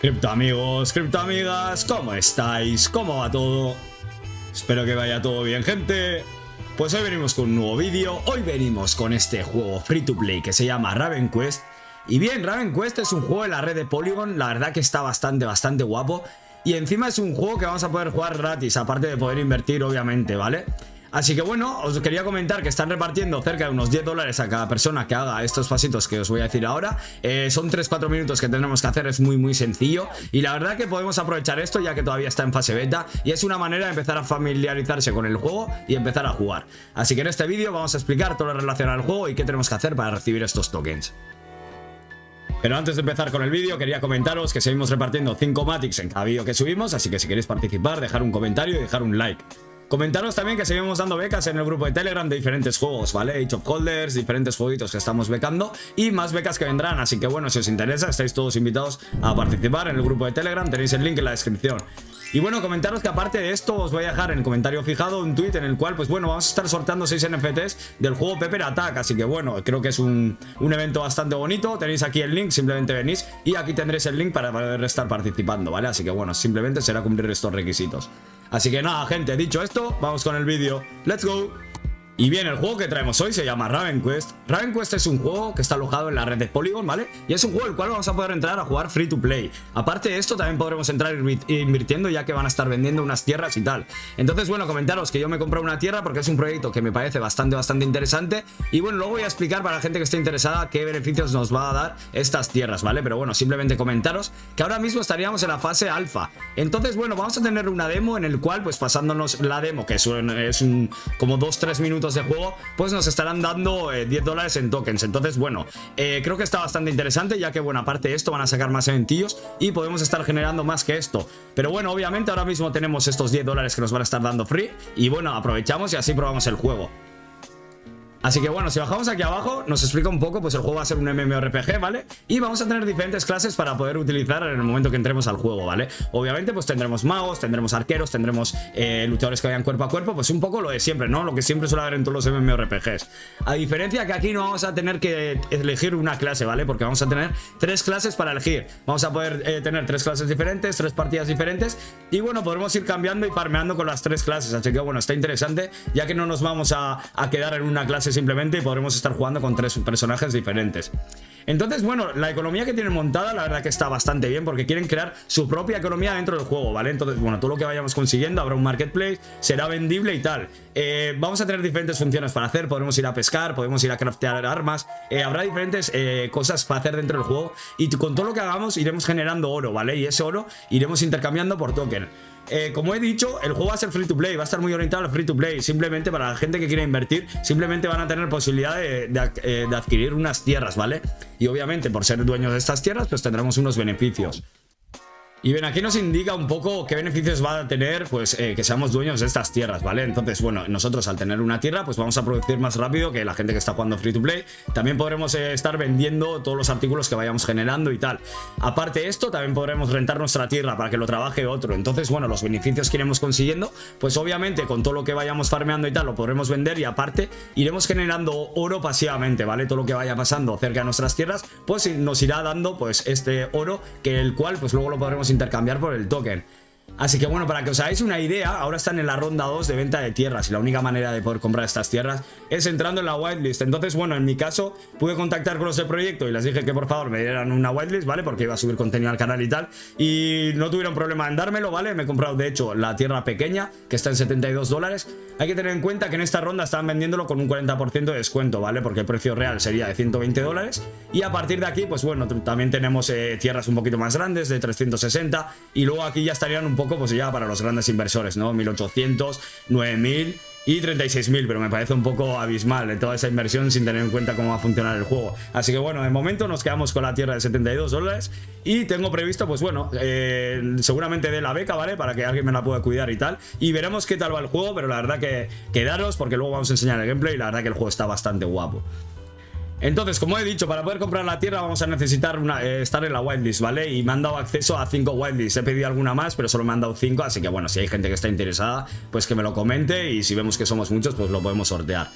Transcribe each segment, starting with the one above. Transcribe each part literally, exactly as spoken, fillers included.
Cripto amigos, cripto amigas, ¿cómo estáis? ¿Cómo va todo? Espero que vaya todo bien, gente. Pues hoy venimos con un nuevo vídeo. Hoy venimos con este juego free to play que se llama Raven Quest. Y bien, Raven Quest es un juego de la red de Polygon. La verdad que está bastante, bastante guapo. Y encima es un juego que vamos a poder jugar gratis, aparte de poder invertir, obviamente, ¿vale? Así que bueno, os quería comentar que están repartiendo cerca de unos diez dólares a cada persona que haga estos pasitos que os voy a decir ahora. eh, Son tres cuatro minutos que tenemos que hacer, es muy muy sencillo. Y la verdad que podemos aprovechar esto ya que todavía está en fase beta. Y es una manera de empezar a familiarizarse con el juego y empezar a jugar. Así que en este vídeo vamos a explicar todo lo relacionado al juego y qué tenemos que hacer para recibir estos tokens. Pero antes de empezar con el vídeo, quería comentaros que seguimos repartiendo cinco Matics en cada vídeo que subimos. Así que si queréis participar, dejar un comentario y dejar un like. Comentaros también que seguimos dando becas en el grupo de Telegram de diferentes juegos, ¿vale? Age of Holders, diferentes jueguitos que estamos becando y más becas que vendrán, así que bueno, si os interesa, estáis todos invitados a participar en el grupo de Telegram, tenéis el link en la descripción. Y bueno, comentaros que aparte de esto os voy a dejar en el comentario fijado un tweet en el cual, pues bueno, vamos a estar sorteando seis N F Ts del juego Pepper Attack, así que bueno, creo que es un, un evento bastante bonito. Tenéis aquí el link, simplemente venís y aquí tendréis el link para poder estar participando, ¿vale? Así que bueno, simplemente será cumplir estos requisitos. Así que nada, gente, dicho esto, vamos con el vídeo. ¡Let's go! Y bien, el juego que traemos hoy se llama Raven Quest. Raven Quest es un juego que está alojado en la red de Polygon, ¿vale? Y es un juego el cual vamos a poder entrar a jugar free to play. Aparte de esto, también podremos entrar invirtiendo, ya que van a estar vendiendo unas tierras y tal. Entonces, bueno, comentaros que yo me he comprado una tierra porque es un proyecto que me parece bastante, bastante interesante. Y bueno, luego voy a explicar para la gente que esté interesada qué beneficios nos va a dar estas tierras, ¿vale? Pero bueno, simplemente comentaros que ahora mismo estaríamos en la fase alfa. Entonces, bueno, vamos a tener una demo en el cual, pues pasándonos la demo, que es, un, es un, como dos tres minutos de juego, pues nos estarán dando eh, diez dólares en tokens. Entonces bueno, eh, creo que está bastante interesante, ya que bueno, aparte de esto van a sacar más eventillos y podemos estar generando más que esto. Pero bueno, obviamente ahora mismo tenemos estos diez dólares que nos van a estar dando free y bueno, aprovechamos y así probamos el juego. Así que bueno, si bajamos aquí abajo nos explica un poco, pues el juego va a ser un MMORPG, ¿vale? Y vamos a tener diferentes clases para poder utilizar en el momento que entremos al juego, ¿vale? Obviamente pues tendremos magos, tendremos arqueros, tendremos eh, luchadores que vayan cuerpo a cuerpo, pues un poco lo de siempre, ¿no? Lo que siempre suele haber en todos los MMORPGs. A diferencia que aquí no vamos a tener que elegir una clase, ¿vale? Porque vamos a tener tres clases para elegir. Vamos a poder eh, tener tres clases diferentes, tres partidas diferentes y bueno, podremos ir cambiando y farmeando con las tres clases. Así que bueno, está interesante, ya que no nos vamos a, a quedar en una clase simplemente y podremos estar jugando con tres personajes diferentes. Entonces bueno, la economía que tienen montada la verdad que está bastante bien, porque quieren crear su propia economía dentro del juego, ¿vale? Entonces bueno, todo lo que vayamos consiguiendo, habrá un marketplace, será vendible y tal. eh, Vamos a tener diferentes funciones para hacer, podremos ir a pescar, podemos ir a craftear armas, eh, habrá diferentes eh, cosas para hacer dentro del juego y con todo lo que hagamos iremos generando oro, ¿vale? Y ese oro iremos intercambiando por token. Eh, como he dicho, el juego va a ser free to play, va a estar muy orientado al free to play. Simplemente para la gente que quiera invertir, simplemente van a tener posibilidad de, de, eh, de adquirir unas tierras, ¿vale? Y obviamente por ser dueños de estas tierras, pues tendremos unos beneficios. Y bien, aquí nos indica un poco qué beneficios va a tener, pues, eh, que seamos dueños de estas tierras, ¿vale? Entonces, bueno, nosotros al tener una tierra, pues vamos a producir más rápido que la gente que está jugando free to play. También podremos eh, estar vendiendo todos los artículos que vayamos generando y tal. Aparte de esto, también podremos rentar nuestra tierra para que lo trabaje otro. Entonces, bueno, los beneficios que iremos consiguiendo, pues obviamente con todo lo que vayamos farmeando y tal, lo podremos vender y aparte iremos generando oro pasivamente, ¿vale? Todo lo que vaya pasando cerca de nuestras tierras, pues nos irá dando, pues, este oro, que el cual, pues luego lo podremos intercambiar por el token. Así que bueno, para que os hagáis una idea, ahora están en la ronda dos de venta de tierras y la única manera de poder comprar estas tierras es entrando en la whitelist. Entonces bueno, en mi caso pude contactar con los del proyecto y les dije que por favor me dieran una whitelist, ¿vale? Porque iba a subir contenido al canal y tal, y no tuvieron problema en dármelo, ¿vale? Me he comprado de hecho la tierra pequeña, que está en setenta y dos dólares. Hay que tener en cuenta que en esta ronda estaban vendiéndolo con un cuarenta por ciento de descuento, ¿vale? Porque el precio real sería de ciento veinte dólares y a partir de aquí, pues bueno, también tenemos eh, tierras un poquito más grandes de trescientos sesenta y luego aquí ya estarían un poco, pues ya para los grandes inversores, ¿no? mil ochocientos, nueve mil y treinta y seis mil, pero me parece un poco abismal de toda esa inversión sin tener en cuenta cómo va a funcionar el juego. Así que bueno, de momento nos quedamos con la tierra de setenta y dos dólares y tengo previsto, pues bueno, eh, seguramente de la beca, ¿vale? Para que alguien me la pueda cuidar y tal. Y veremos qué tal va el juego, pero la verdad que quedaros porque luego vamos a enseñar el gameplay y la verdad que el juego está bastante guapo. Entonces, como he dicho, para poder comprar la tierra vamos a necesitar una, eh, estar en la whitelist, ¿vale? Y me han dado acceso a cinco whitelists. He pedido alguna más, pero solo me han dado cinco. Así que bueno, si hay gente que está interesada, pues que me lo comente. Y si vemos que somos muchos, pues lo podemos sortear.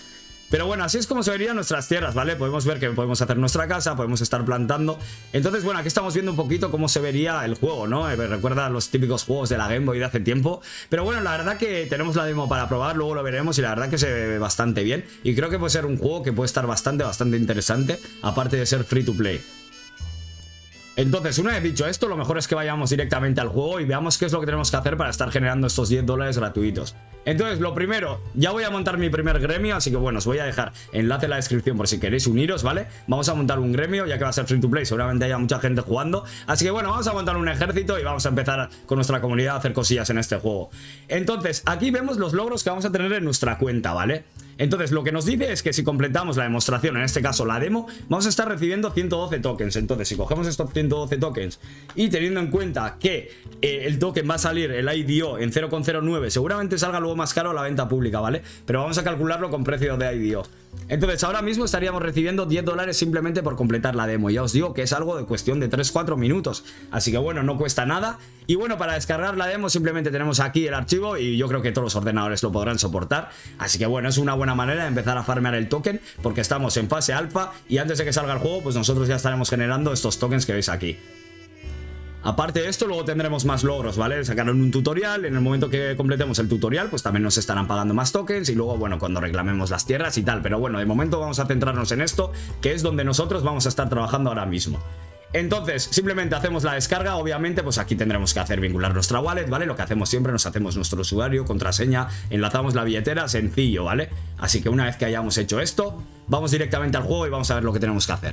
Pero bueno, así es como se verían nuestras tierras, ¿vale? Podemos ver que podemos hacer nuestra casa, podemos estar plantando. Entonces, bueno, aquí estamos viendo un poquito cómo se vería el juego, ¿no? Eh, me recuerda a los típicos juegos de la Game Boy de hace tiempo. Pero bueno, la verdad que tenemos la demo para probar, luego lo veremos y la verdad que se ve bastante bien. Y creo que puede ser un juego que puede estar bastante, bastante interesante, aparte de ser free to play. Entonces, una vez dicho esto, lo mejor es que vayamos directamente al juego y veamos qué es lo que tenemos que hacer para estar generando estos diez dólares gratuitos. Entonces, lo primero, ya voy a montar mi primer gremio, así que bueno, os voy a dejar enlace en la descripción por si queréis uniros, ¿vale? Vamos a montar un gremio, ya que va a ser free to play, seguramente haya mucha gente jugando. Así que bueno, vamos a montar un ejército y vamos a empezar con nuestra comunidad a hacer cosillas en este juego. Entonces, aquí vemos los logros que vamos a tener en nuestra cuenta, ¿vale? Entonces, lo que nos dice es que si completamos la demostración, en este caso la demo, vamos a estar recibiendo ciento doce tokens. Entonces, si cogemos estos ciento doce tokens y teniendo en cuenta que eh, el token va a salir, el I D O, en cero coma cero nueve, seguramente salga luego más caro a la venta pública, ¿vale? Pero vamos a calcularlo con precio de I D O. Entonces, ahora mismo estaríamos recibiendo diez dólares simplemente por completar la demo. Ya os digo que es algo de cuestión de tres cuatro minutos. Así que bueno, no cuesta nada. Y bueno, para descargar la demo simplemente tenemos aquí el archivo y yo creo que todos los ordenadores lo podrán soportar. Así que bueno, es una buena manera de empezar a farmear el token porque estamos en fase alfa y antes de que salga el juego, pues nosotros ya estaremos generando estos tokens que veis aquí. Aparte de esto, luego tendremos más logros, ¿vale? Sacaron un tutorial, en el momento que completemos el tutorial, pues también nos estarán pagando más tokens y luego, bueno, cuando reclamemos las tierras y tal. Pero bueno, de momento vamos a centrarnos en esto, que es donde nosotros vamos a estar trabajando ahora mismo. Entonces, simplemente hacemos la descarga, obviamente, pues aquí tendremos que hacer vincular nuestra wallet, ¿vale? Lo que hacemos siempre, nos hacemos nuestro usuario, contraseña, enlazamos la billetera, sencillo, ¿vale? Así que una vez que hayamos hecho esto, vamos directamente al juego y vamos a ver lo que tenemos que hacer.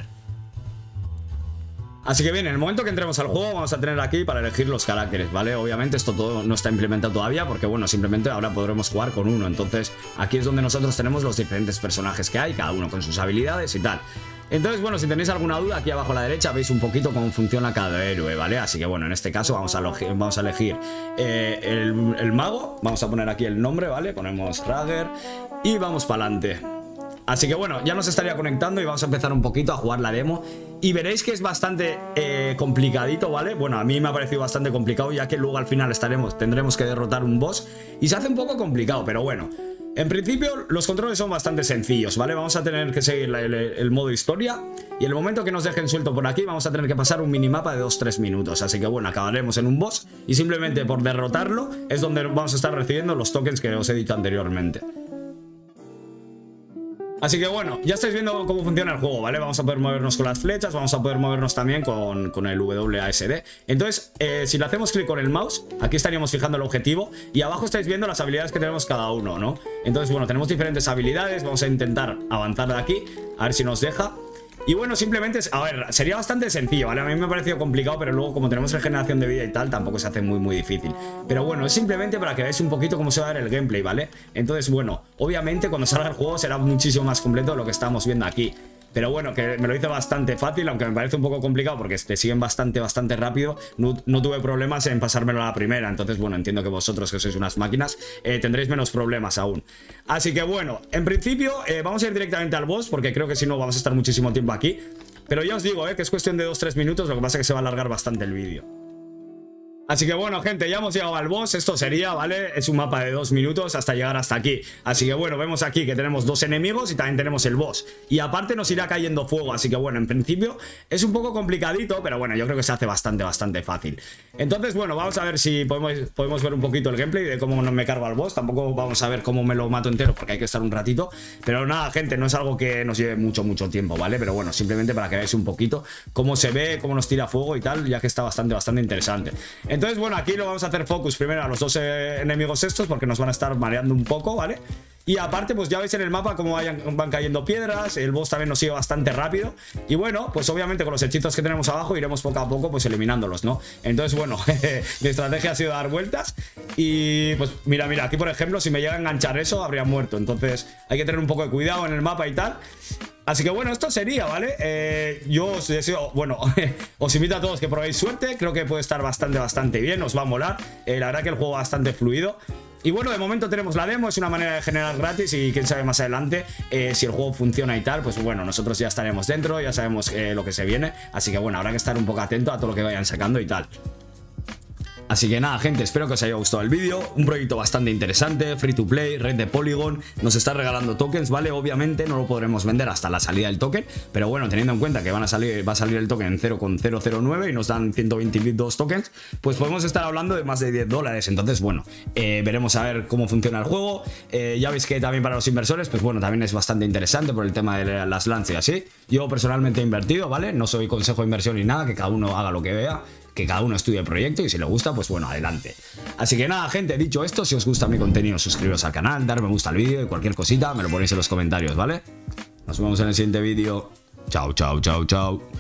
Así que bien, en el momento que entremos al juego vamos a tener aquí para elegir los caracteres, ¿vale? Obviamente esto todo no está implementado todavía porque, bueno, simplemente ahora podremos jugar con uno. Entonces aquí es donde nosotros tenemos los diferentes personajes que hay, cada uno con sus habilidades y tal. Entonces, bueno, si tenéis alguna duda, aquí abajo a la derecha veis un poquito cómo funciona cada héroe, ¿vale? Así que bueno, en este caso vamos a, vamos a elegir eh, el, el mago. Vamos a poner aquí el nombre, ¿vale? Ponemos Rager y vamos para adelante. Así que bueno, ya nos estaría conectando y vamos a empezar un poquito a jugar la demo. Y veréis que es bastante eh, complicadito, ¿vale? Bueno, a mí me ha parecido bastante complicado, ya que luego al final estaremos, tendremos que derrotar un boss. Y se hace un poco complicado, pero bueno. En principio, los controles son bastante sencillos, ¿vale? Vamos a tener que seguir el, el, el modo historia. Y en el momento que nos dejen suelto por aquí, vamos a tener que pasar un minimapa de dos tres minutos. Así que bueno, acabaremos en un boss. Y simplemente por derrotarlo es donde vamos a estar recibiendo los tokens que os he dicho anteriormente. Así que bueno, ya estáis viendo cómo funciona el juego, ¿vale? Vamos a poder movernos con las flechas, vamos a poder movernos también con, con el W A S D. Entonces, eh, si le hacemos clic con el mouse, aquí estaríamos fijando el objetivo. Y abajo estáis viendo las habilidades que tenemos cada uno, ¿no? Entonces, bueno, tenemos diferentes habilidades. Vamos a intentar avanzar de aquí, a ver si nos deja. Y bueno, simplemente, a ver, sería bastante sencillo, ¿vale? A mí me ha parecido complicado, pero luego como tenemos regeneración de vida y tal, tampoco se hace muy, muy difícil. Pero bueno, es simplemente para que veáis un poquito cómo se va a ver el gameplay, ¿vale? Entonces, bueno, obviamente cuando salga el juego será muchísimo más completo de lo que estamos viendo aquí. Pero bueno, que me lo hice bastante fácil, aunque me parece un poco complicado porque te siguen bastante, bastante rápido. No, no tuve problemas en pasármelo a la primera. Entonces, bueno, entiendo que vosotros, que sois unas máquinas, eh, tendréis menos problemas aún. Así que bueno, en principio eh, vamos a ir directamente al boss, porque creo que si no vamos a estar muchísimo tiempo aquí. Pero ya os digo, eh, que es cuestión de dos tres minutos, lo que pasa es que se va a alargar bastante el vídeo. Así que bueno, gente, ya hemos llegado al boss. Esto sería, ¿vale? Es un mapa de dos minutos hasta llegar hasta aquí. Así que bueno, vemos aquí que tenemos dos enemigos y también tenemos el boss. Y aparte nos irá cayendo fuego. Así que bueno, en principio es un poco complicadito, pero bueno, yo creo que se hace bastante, bastante fácil. Entonces, bueno, vamos a ver si podemos, podemos ver un poquito el gameplay de cómo no me cargo al boss. Tampoco vamos a ver cómo me lo mato entero porque hay que estar un ratito. Pero nada, gente, no es algo que nos lleve mucho, mucho tiempo, ¿vale? Pero bueno, simplemente para que veáis un poquito cómo se ve, cómo nos tira fuego y tal, ya que está bastante, bastante interesante. Entonces, bueno, aquí lo vamos a hacer focus primero a los dos eh, enemigos estos, porque nos van a estar mareando un poco, ¿vale? Y aparte, pues ya veis en el mapa cómo vayan, van cayendo piedras. El boss también nos sigue bastante rápido. Y bueno, pues obviamente con los hechizos que tenemos abajo iremos poco a poco pues eliminándolos, ¿no? Entonces, bueno, mi estrategia ha sido dar vueltas. Y pues mira, mira, aquí por ejemplo, si me llega a enganchar eso, habría muerto. Entonces hay que tener un poco de cuidado en el mapa y tal. Así que bueno, esto sería, ¿vale? Eh, yo os deseo, bueno, os invito a todos que probéis suerte. Creo que puede estar bastante, bastante bien, os va a molar. eh, La verdad que el juego es bastante fluido. Y bueno, de momento tenemos la demo, es una manera de generar gratis. Y quién sabe más adelante, eh, si el juego funciona y tal, pues bueno, nosotros ya estaremos dentro, ya sabemos eh, lo que se viene. Así que bueno, habrá que estar un poco atento a todo lo que vayan sacando y tal. Así que nada, gente, espero que os haya gustado el vídeo. Un proyecto bastante interesante, free to play, red de Polygon. Nos está regalando tokens, ¿vale? Obviamente no lo podremos vender hasta la salida del token, pero bueno, teniendo en cuenta que van a salir, va a salir el token en cero coma cero cero nueve y nos dan ciento veintidós tokens, pues podemos estar hablando de más de diez dólares. Entonces, bueno, eh, veremos a ver cómo funciona el juego. Eh, ya veis que también para los inversores, pues bueno, también es bastante interesante por el tema de las lanzas y así. Yo personalmente he invertido, ¿vale? No soy consejo de inversión ni nada, que cada uno haga lo que vea, que cada uno estudie el proyecto y si le gusta, pues bueno, adelante. Así que nada, gente, dicho esto, si os gusta mi contenido, suscribiros al canal, dar me gusta al vídeo y cualquier cosita me lo ponéis en los comentarios, ¿vale? Nos vemos en el siguiente vídeo. Chao, chao, chao, chao.